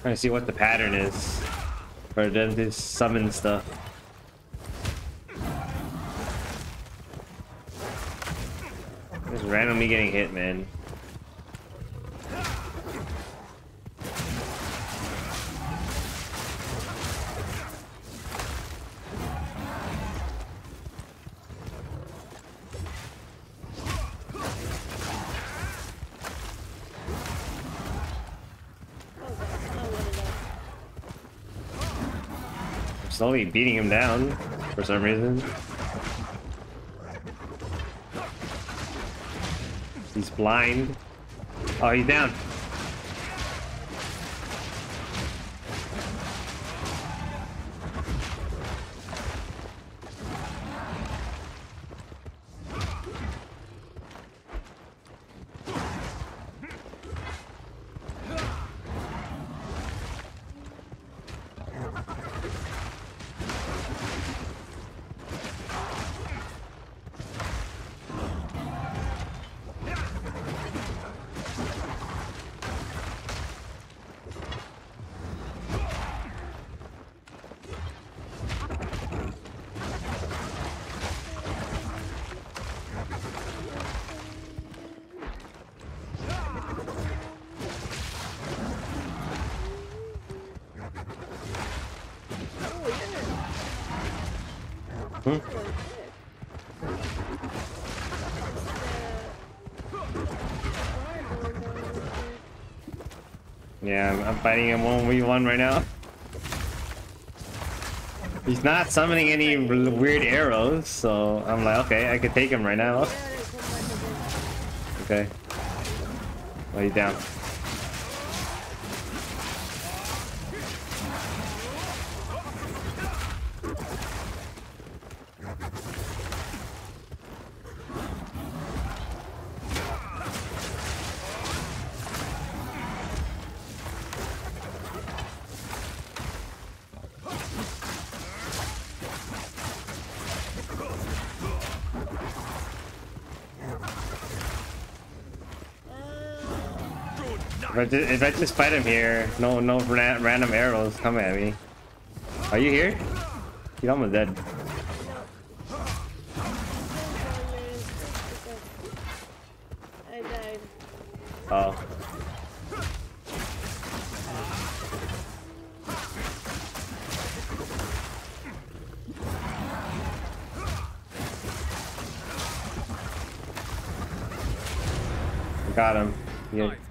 Trying to see what the pattern is for them to summon stuff. Just randomly getting hit, man. Slowly beating him down for some reason. He's blind. Oh, he's down. Yeah, I'm fighting him 1v1 right now. He's not summoning any weird arrows, so I'm like, okay, I could take him right now. Okay. Oh, he's down. If I just fight him here, no random arrows come at me. Are you here? He's almost dead. I died. Oh. Got him. Yeah.